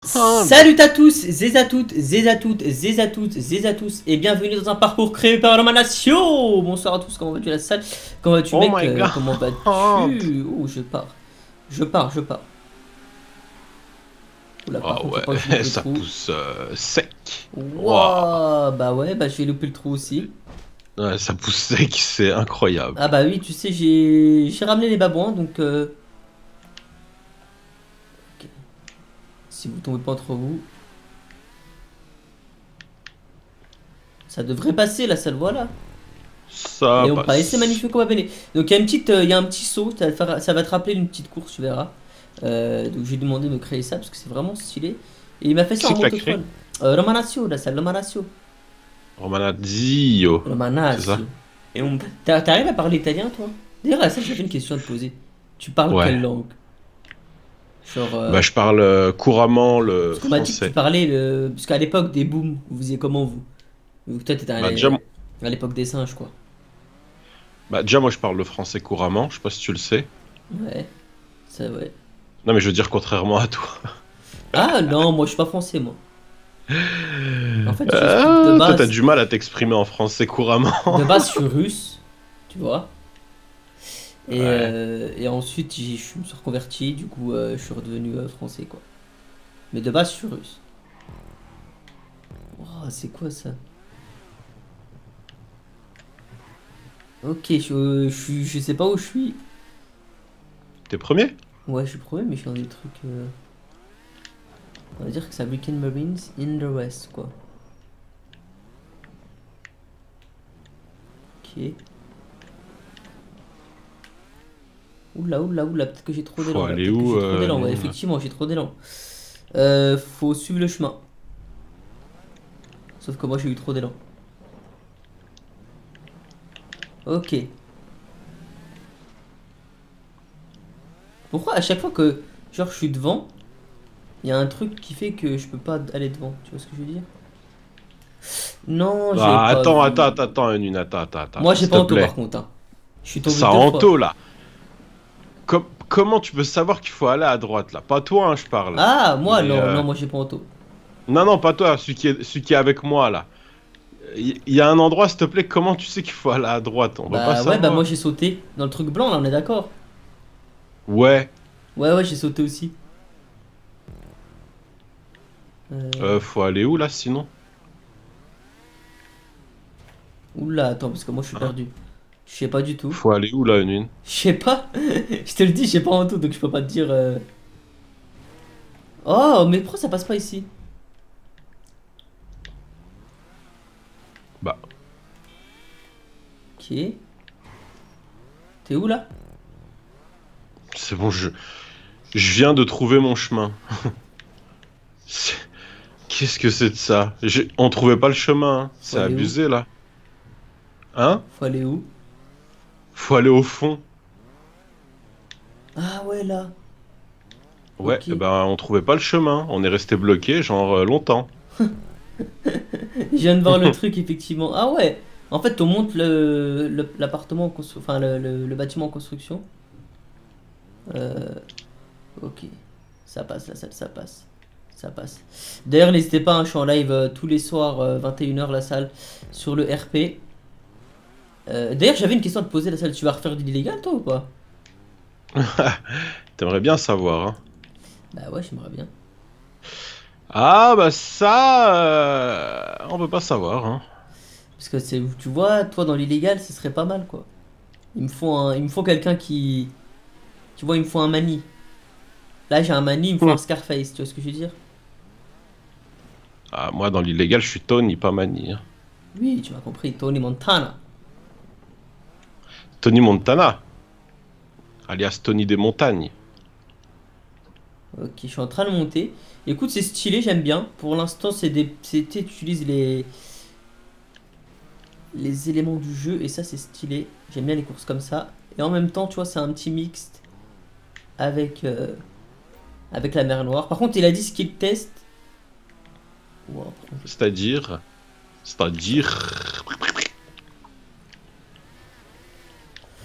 Salut à tous, zézatoutes, zézatoutes, zézatoutes, zézatous, et bienvenue dans un parcours créé par Romanatio. Bonsoir à tous, comment vas-tu la salle? Comment vas-tu Oh mec? my god. Comment vas-tu? Oh, je pars. Oula, par Ah contre, faut ouais, pas que je loupe le ça trou. pousse sec. Waouh. Wouah, bah ouais, bah je vais louper le trou aussi. Ouais, ça pousse sec, c'est incroyable. Ah bah oui, tu sais, j'ai ramené les babouins, donc ok. Si vous tombez pas entre vous, ça devrait passer la salle, voilà. Ça Et on passe, c'est passe. magnifique, on va bene. Donc il y a une petite, il y a un petit saut, ça va te rappeler une petite course, tu verras. Donc j'ai demandé de me créer ça parce que c'est vraiment stylé. Et il m'a fait Qui ça c'est en qui l'a créé? motocross. Romanaccio, la salle Romanaccio. Romanazio. C'est ça? Romanaccio. Et t'arrives à parler italien toi? D'ailleurs, là, ça j'avais une question à te poser. Tu parles Ouais. quelle langue? Genre, Bah, je parle couramment le parce qu'on m'a dit que tu français. parlais le. Parce qu'à l'époque des booms, vous faisiez comment vous? Toi t'étais Bah déjà, à l'époque des singes quoi. moi, je parle le français couramment. Je sais pas si tu le sais. Ouais, ça ouais. Non, mais je veux dire contrairement à toi. Ah non, moi je suis pas français moi. En fait, je speak de Toi, t'as base. du mal à t'exprimer en français couramment. De base, je suis russe, tu vois. Ouais. Et ensuite, je me suis reconverti, du coup, je suis redevenu français, quoi. Mais de base, je suis russe. Wow, c'est quoi ça? Ok, je sais pas où je suis. T'es premier? Ouais, je suis premier, mais je suis dans des trucs. On va dire que c'est Weekend Marines in the West, quoi. Ok. Oula, peut-être que j'ai trop Faut d'élan là. aller Peut-être que où, j'ai trop d'élan, ouais, nous, là? effectivement, j'ai trop d'élan. Faut suivre le chemin. Sauf que moi, j'ai eu trop d'élan. Ok. Pourquoi à chaque fois que genre je suis devant, il y a un truc qui fait que je peux pas aller devant, tu vois ce que je veux dire? Non, j'ai Ah, pas vu. une, Moi j'ai s'il pas te Anto par plaît. contre, hein. Je suis tombé Ça deux fois. Anto, là. Comment tu peux savoir qu'il faut aller à droite, là? Pas toi, hein, je parle. Ah, moi Mais, non, non, moi j'ai pas Anto. non, non, pas toi, celui qui est avec moi, là. Il y a un endroit, s'il te plaît, comment tu sais qu'il faut aller à droite? On peut pas Bah ouais, bah moi savoir. j'ai sauté dans le truc blanc là, on est d'accord. Ouais. Ouais, j'ai sauté aussi. Euh... Faut aller où, là, sinon? Oula, attends, parce que moi je suis Hein? perdu. Je sais pas du tout. Faut aller où, là, une? Je sais pas. Je te le dis, j'ai pas Anto donc je peux pas te dire. Oh, mais pourquoi ça passe pas ici? Bah, Ok. T'es où là? c'est bon, je viens de trouver mon chemin. C'est- Qu'est-ce que c'est de ça? On trouvait pas le chemin, hein. Faut C'est aller où? abusé, là. Hein? Faut aller où? Faut aller au fond. Ah ouais là. Ouais, Ok. eh ben on trouvait pas le chemin, on est resté bloqué genre longtemps. Je viens de voir le truc effectivement. Ah ouais. En fait, on monte l'appartement, enfin le bâtiment en construction. Euh, ok. Ça passe, la salle, ça passe. Ça passe. D'ailleurs, n'hésitez pas, hein, je suis en live tous les soirs, 21 h la salle, sur le RP. D'ailleurs, j'avais une question à te poser, la salle. Tu vas refaire de l'illégal, toi, ou pas? T'aimerais bien savoir, hein. Bah ouais, j'aimerais bien. Ah bah ça, on peut pas savoir, hein. Parce que c'est, tu vois, toi, dans l'illégal, ce serait pas mal, quoi. Il me faut quelqu'un qui... Tu vois, il me faut un mani. Là, j'ai un mani, il me faut un Hum. Scarface, tu vois ce que je veux dire? Ah moi dans l'illégal je suis Tony, pas Manny, hein. Oui, tu m'as compris, Tony Montana. Tony Montana, alias Tony des montagnes. Ok, je suis en train de monter. Écoute, c'est stylé, j'aime bien. Pour l'instant, tu utilises les éléments du jeu et ça, c'est stylé. J'aime bien les courses comme ça. Et en même temps, tu vois, c'est un petit mixte avec, avec la mer Noire. Par contre, il a dit skill test. Wow, par contre, C'est-à-dire,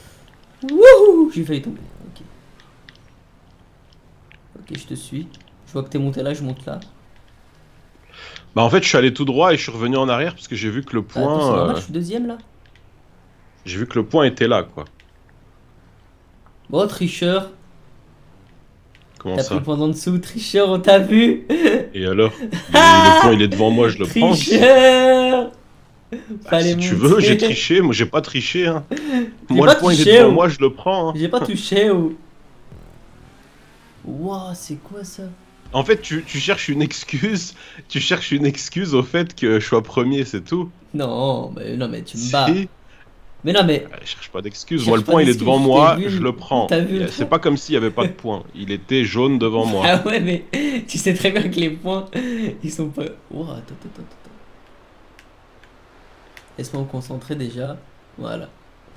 wouhou, j'ai failli tomber. Ok, ok, je te suis. vois que t'es monté là, je monte là. Bah en fait, je suis allé tout droit et je suis revenu en arrière parce que j'ai vu que le Bah, attends, c'est point, normal, je suis deuxième là. j'ai vu que le point était là, quoi. Bon, tricheur. Comment T'as pris le ça? point d'en dessous, tricheur, on t'a vu. Et alors? Le point, il est devant moi, je le prends aussi. Tricheur. Bah, Fallait si tu veux, j'ai monter. triché. Moi, j'ai pas triché, hein. J'ai Moi, pas le point, il est touché, devant oh. moi, je le prends, hein. J'ai pas touché, oh. Wouah, c'est quoi ça? En fait, tu cherches une excuse. Tu cherches une excuse au fait que je sois premier, c'est tout. Non, mais tu me bats. Si. Mais non, mais Je cherche pas d'excuse. Moi, cherche le pas point, il est devant d'excuse, je t'ai moi, je vu. le prends. T'as vu le C'est truc? pas comme s'il y avait pas de point. Il était jaune devant moi. Ah ouais, mais tu sais très bien que les points, ils sont pas. Wouah, attends. Laisse-moi me concentrer déjà. Voilà.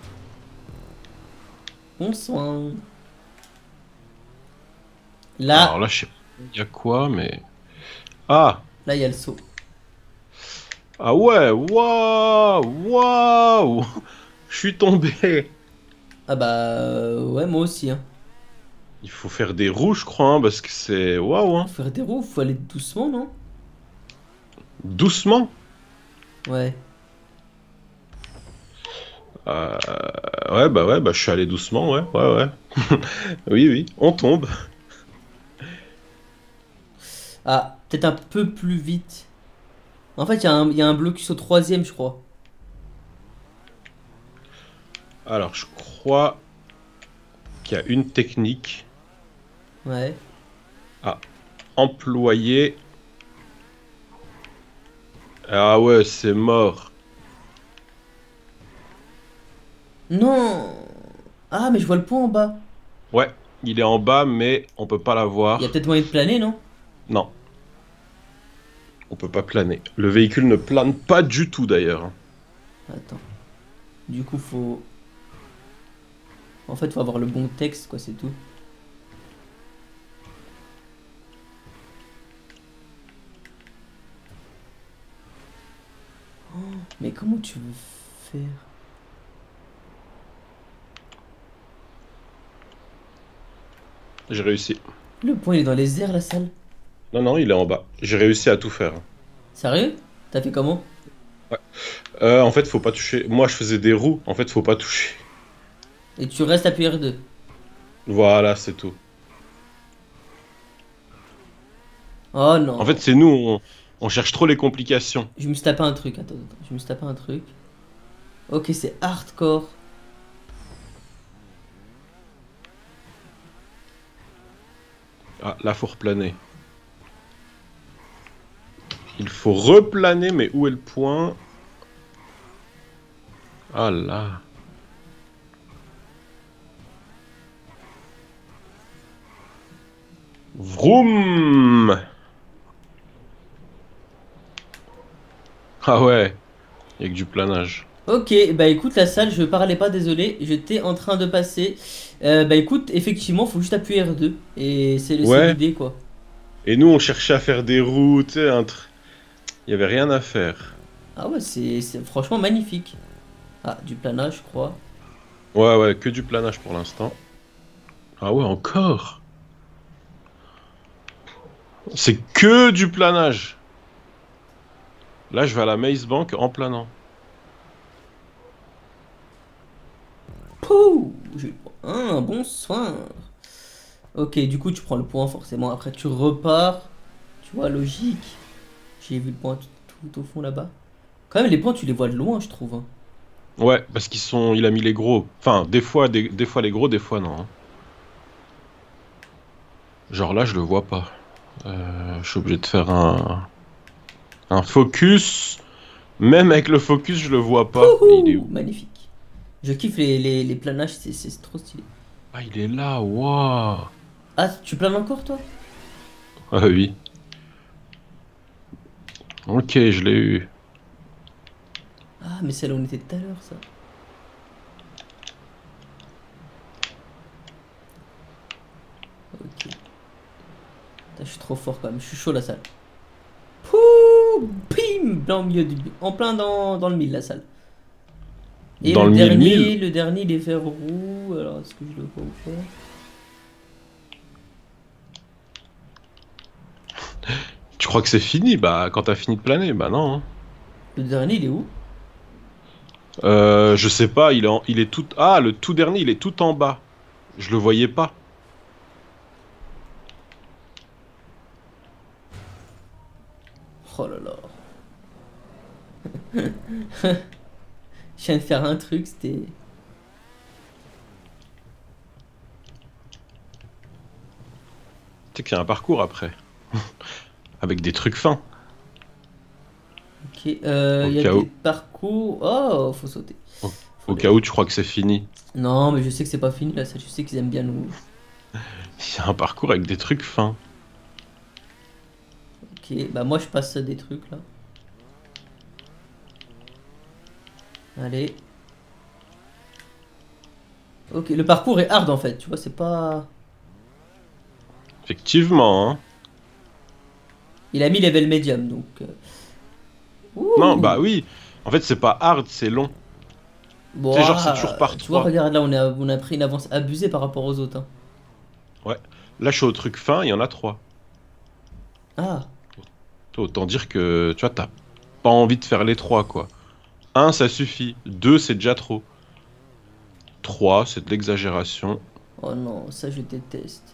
Bon soin. Alors Là, là, je sais pas, il y a quoi, mais. Ah! là, il y a le saut. Ah ouais! Waouh! Waouh! Je suis tombé! Ah bah, ouais, moi aussi, hein. Il faut faire des roues, je crois, hein, parce que c'est. Waouh, hein! Faut faire des roues, faut aller doucement, non? Doucement! Ouais. Euh, ouais, bah je suis allé doucement, ouais. Oui, oui, on tombe. Ah, peut-être un peu plus vite. En fait, il y a un blocus au troisième, je crois. Alors, je crois qu'il y a une technique Ouais. à employer. Ah ouais, c'est mort. Non! Ah, mais je vois le point en bas. Ouais, il est en bas, mais on peut pas Il y a l'avoir. peut-être moyen de planer, non? Non, on peut pas planer. Le véhicule ne plane pas du tout d'ailleurs. Attends. Du coup, faut. En fait, faut avoir le bon texte, quoi, c'est tout. Mais comment tu veux faire? J'ai réussi. Le point, il est dans les airs, la salle. Non, non, il est en bas. J'ai réussi à tout faire. Sérieux? T'as fait comment? Ouais. En fait, faut pas toucher. Moi, je faisais des roues. En fait, faut pas toucher. Et tu restes appuyé R2. Voilà, c'est tout. Oh En fait, non. c'est nous, on cherche trop les complications. Je me suis tapé un truc. Attends. Je me suis tapé un truc. Ok, c'est hardcore. Ah, là, faut replaner. Il faut replaner, mais où est le point? Ah là. Vroom! Ah ouais, il y a que du planage. Ok, bah écoute, la salle, je parlais pas, désolé. J'étais en train de passer. Bah écoute, effectivement, faut juste appuyer R2. Et c'est Ouais, l'idée, quoi. et nous, on cherchait à faire des routes, tu sais, il y avait rien à faire. Ah ouais, c'est franchement magnifique. Ah, du planage, je crois. Ouais, que du planage pour l'instant. Ah ouais, encore? C'est que du planage. Là, je vais à la Maze Bank en planant. Pouh! J'ai eu un bon soin. Ok, du coup, tu prends le point, forcément. Après, tu repars. Tu vois, logique. J'ai vu le point tout au fond là-bas. Quand même, les points, tu les vois de loin, je trouve, hein. Ouais, parce qu'ils sont, il a mis les gros. Enfin, des fois les gros, des fois non, hein. Genre là, je le vois pas. Je suis obligé de faire un focus. Même avec le focus, je le vois pas. Mais il est Pouhou! où? Magnifique. Je kiffe les planages, c'est trop stylé. Ah, il est là, waouh! Ah, tu planes encore, toi? Ah oui. Ok, je l'ai eu. Ah, mais c'est là où on était tout à l'heure, ça. Ok. Putain, je suis trop fort quand même, je suis chaud la salle. Pouh! Bim! Plein au milieu en plein dans le mille la salle. Et Dans le mille. le dernier, il est vert roux. Alors, est-ce que je le vois ou pas? crois que c'est fini? Bah, quand t'as fini de planer, bah non, hein. Le dernier, il est où? Je sais pas, il est tout... Ah, le tout dernier, il est tout en bas. Je le voyais pas. Oh là là. Je viens de faire un truc, c'était... Tu sais qu'il y a un parcours après. Avec des trucs fins. Ok, Au il y a cas des où. parcours... Oh, faut sauter. Au, Faut au aller. cas où tu crois que c'est fini. Non, mais je sais que c'est pas fini là, ça, je sais qu'ils aiment bien nous... Il y a un parcours avec des trucs fins. Ok, bah moi je passe des trucs là. Allez. Ok, le parcours est hard en fait, tu vois, c'est pas... Effectivement, hein. Il a mis level medium, donc... Non, bah Ouh! oui. En fait, c'est pas hard, c'est long. Tu Bon, sais, genre, c'est toujours par tu vois, 3. regarde là, on a pris une avance abusée par rapport aux autres, hein. Ouais. Là, je suis au truc fin, il y en a 3. Ah, Autant dire que, tu vois, t'as pas envie de faire les 3, quoi. Un, ça suffit. 2, c'est déjà trop. 3, c'est de l'exagération. oh non, ça je déteste.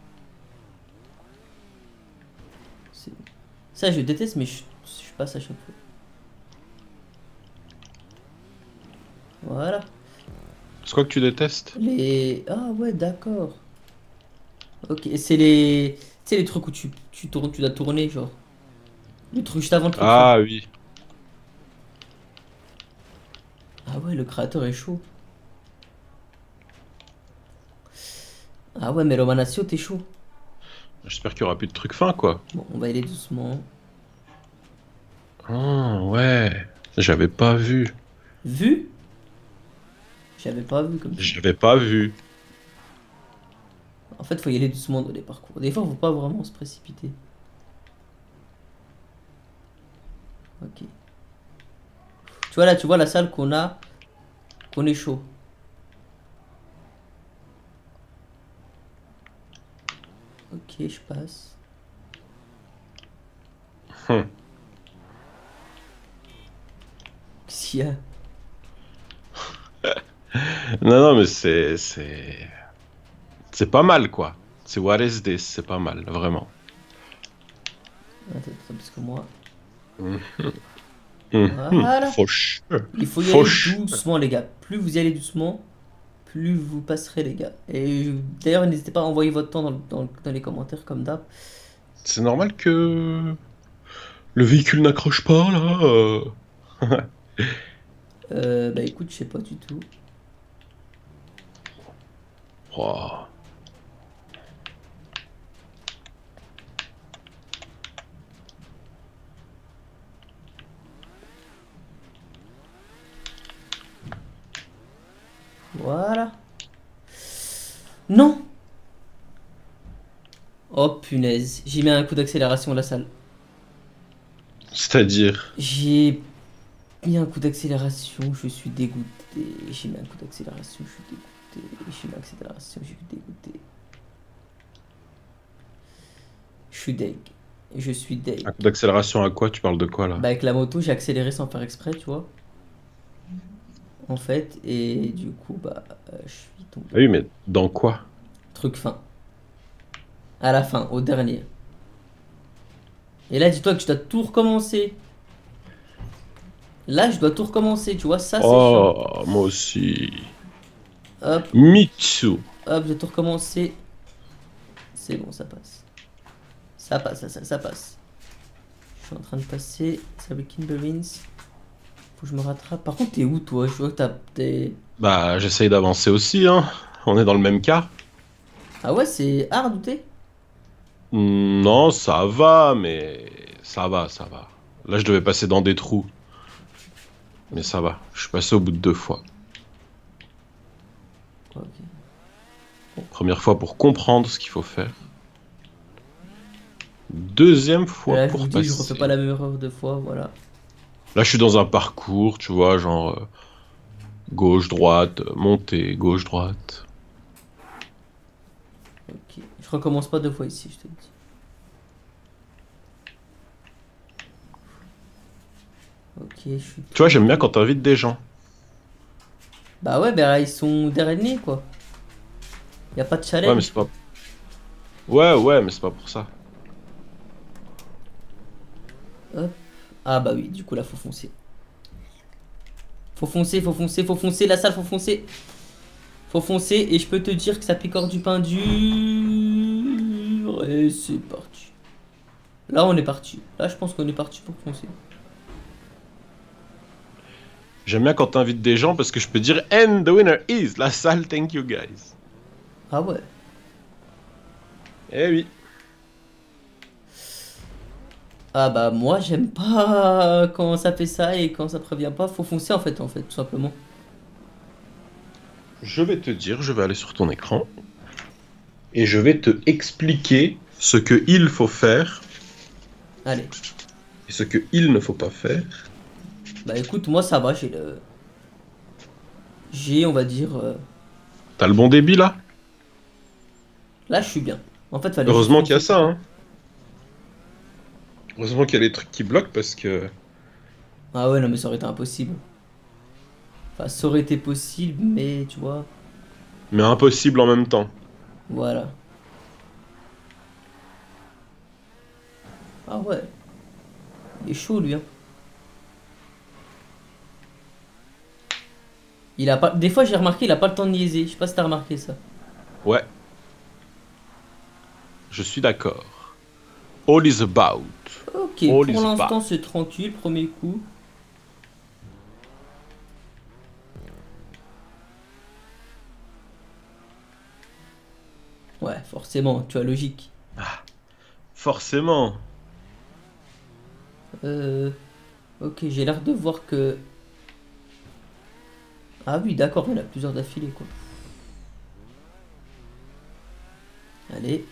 C'est- Ça je déteste, mais je passe à chaque fois. Voilà. C'est quoi que tu détestes? Les... Ah ouais, d'accord. Ok, c'est les... Tu sais les trucs où tu tournes, tu dois tourner, genre. Le truc juste avant le truc fin. Ah oui. Ah ouais, le créateur est chaud. Ah ouais, mais Romanatio, t'es chaud. J'espère qu'il y aura plus de trucs fins, quoi. Bon, on va y aller doucement. Ah, ouais. J'avais pas vu. Vu? J'avais pas vu comme ça. J'avais pas vu. En fait, faut y aller doucement dans les parcours. Des fois, faut pas vraiment se précipiter. Ok. Tu vois là, tu vois la salle qu'on est chaud. Ok, je passe. Hum. Qu'est-ce qu'il y a? Non, non, mais c'est pas mal, quoi. C'est what is this? C'est pas mal, vraiment. Ah, t'es plus que moi. Mhm. Mhm. Voilà. For sure. Il faut y For aller sure. doucement, les gars. Plus vous y allez doucement, plus vous passerez, les gars. Et d'ailleurs, n'hésitez pas à envoyer votre temps dans les commentaires, comme d'hab. C'est normal que le véhicule n'accroche pas, là. Bah écoute, je sais pas du tout. Wow. Voilà. Non! Oh punaise, j'ai mis un coup d'accélération à la salle. C'est-à-dire... J'ai mis un coup d'accélération, je suis dégoûté. J'ai mis un coup d'accélération, je suis dégoûté. J'ai mis un accélération, je suis dégoûté. Je suis deg. Je suis deg. Un coup d'accélération à quoi? Tu parles de quoi, là? Bah avec la moto, j'ai accéléré sans faire exprès, tu vois. En fait, et du coup, bah, je suis tombé. Ah oui, mais dans quoi? Truc fin. À la fin, au dernier. Et là, dis-toi que je dois tout recommencer. Là, je dois tout recommencer, tu vois, ça c'est chiant. Oh, moi aussi. Hop, Mitsu. hop, je dois tout recommencer. C'est bon, ça passe. Ça passe, ça passe. Je suis en train de passer. Ça avec Kimberlins. Faut que je me rattrape. Par contre, t'es où toi? Je vois que t'es. Bah, j'essaye d'avancer aussi, hein. On est dans le même cas. Ah ouais, c'est hard ou t'es? Non, ça va, mais... Ça va, ça va. Là, je devais passer dans des trous. Mais ça va. Je suis passé au bout de 2 fois. Ok. Première fois pour comprendre ce qu'il faut faire. Deuxième fois Là, je pour vous dis, je refais pas passer. la même erreur deux fois, voilà. Là, je suis dans un parcours, tu vois, genre... gauche, droite, montée, gauche, droite. Ok. Je recommence pas deux fois ici, je te le dis. Ok, je suis... Tu vois, j'aime bien quand t'invites des gens. Bah ouais, bah ils sont derniers quoi. Y a pas de Ouais, mais challenge. c'est pas... Ouais, mais c'est pas pour ça. Hop. Ah bah oui, du coup là faut foncer. Faut foncer, faut foncer, faut foncer, la salle faut foncer. Faut foncer et je peux te dire que ça picore du pain dur. Et c'est parti. Là on est parti. Là je pense qu'on est parti pour foncer. J'aime bien quand t'invites des gens parce que je peux dire And the winner is la salle, thank you guys. Ah ouais. Eh oui. Ah bah moi j'aime pas quand ça fait ça et quand ça prévient pas. Faut foncer en fait, tout simplement. Je vais te dire, je vais aller sur ton écran. Et je vais te expliquer ce que il faut faire Allez. et ce que il ne faut pas faire. Bah écoute, moi ça va, j'ai le... J'ai, on va dire... T'as le bon débit là? Là je suis bien. En fait fallait juste Heureusement qu'il y a foncer. ça, hein. Heureusement qu'il y a des trucs qui bloquent parce que... Ah ouais non mais ça aurait été impossible. Enfin ça aurait été possible mais tu vois... Mais impossible en même temps. Voilà. Ah ouais. Il est chaud lui hein. Il a pas... Des fois j'ai remarqué il a pas le temps de niaiser. Je sais pas si t'as remarqué ça. Ouais. Je suis d'accord. All is about. Ok, All pour is l'instant about. c'est tranquille, premier coup. Ouais, forcément, tu as logique. Forcément. Euh... Ok, j'ai l'air de voir que... Ah oui, d'accord, il y en a plusieurs d'affilée, quoi. Allez.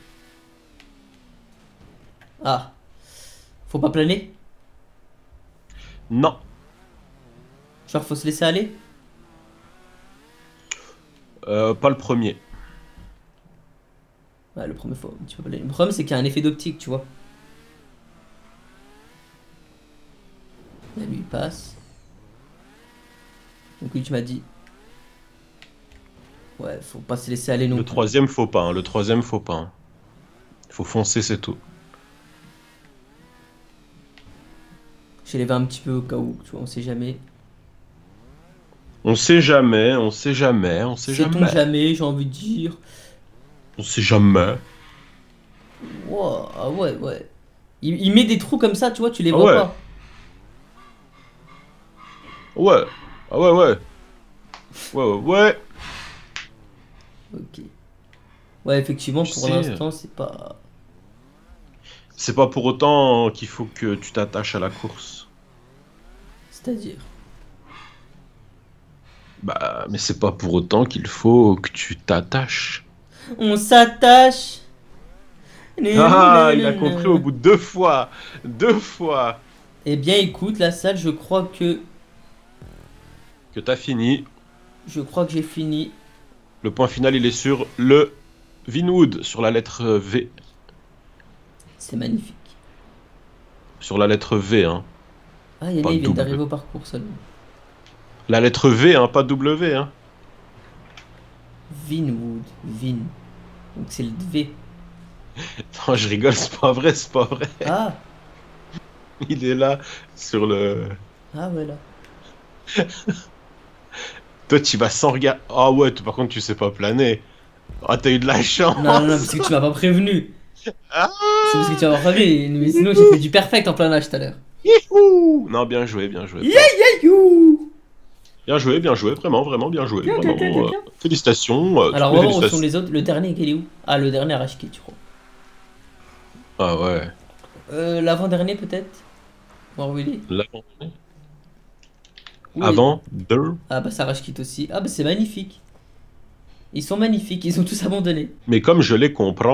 Ah. Faut pas planer? Non. Genre, faut se laisser aller? Pas le premier. Ouais, le premier, faut un petit peu planer. Le problème, c'est qu'il y a un effet d'optique, tu vois. Là, lui, il passe. Donc lui, tu m'as dit... Ouais, faut pas se laisser aller non Le plus. troisième, faut pas. Hein. Le troisième, faut pas. Hein. Faut foncer, c'est tout. J'ai levé un petit peu au cas où, tu vois, on sait jamais. On sait jamais, on sait jamais, on sait Sait-on jamais. jamais, j'ai envie de dire. On sait jamais. Wow, ah ouais, ouais. Il met des trous comme ça, tu vois, tu les Ah vois ouais. pas. Ouais. Ah ouais, ouais. Ouais. Ok. Ouais, effectivement, Tu pour sais, l'instant, c'est pas... c'est pas pour autant qu'il faut que tu t'attaches à la course. C'est-à-dire... Bah, mais c'est pas pour autant qu'il faut que tu t'attaches. On s'attache. Ah, il a compris au bout de 2 fois. 2 fois Eh bien, écoute, la salle, je crois que... que t'as fini. Je crois que j'ai fini. Le point final, il est sur le Vinwood, sur la lettre V. C'est magnifique. Sur la lettre V, hein. Ah, Yann, Pas il vient W. d'arriver au parcours seulement. La lettre V, hein, pas W, hein. Vinwood. Vin. Donc c'est le V. Non, je rigole, c'est pas vrai, c'est pas vrai. Ah. Il est là, sur le... Ah, voilà. Toi, tu vas sans regard. Ah ouais, par contre, tu sais pas planer. Ah, t'as eu de la chance. Non, parce que tu m'as pas prévenu. Ah, C'est parce que tu m'as pas prévenu. Mais sinon, j'ai fait du perfect en plein âge tout à l'heure. youhou. Non, bien joué, bien joué. You. Bien joué, vraiment, vraiment bien joué. Bien, Vraiment, bien, bien, bien. félicitations. Alors, on toutes va mes voir où sont félicitations. les autres. Le dernier, il est où? Ah, le dernier Arashki, tu crois. Ah ouais. L'avant-dernier, peut-être? Voir où il est. L'avant. Oui. Avant, deux. Ah, bah, ça Arashki aussi. Ah, bah, c'est magnifique. Ils sont magnifiques, ils ont tous abandonné. Mais comme je les comprends.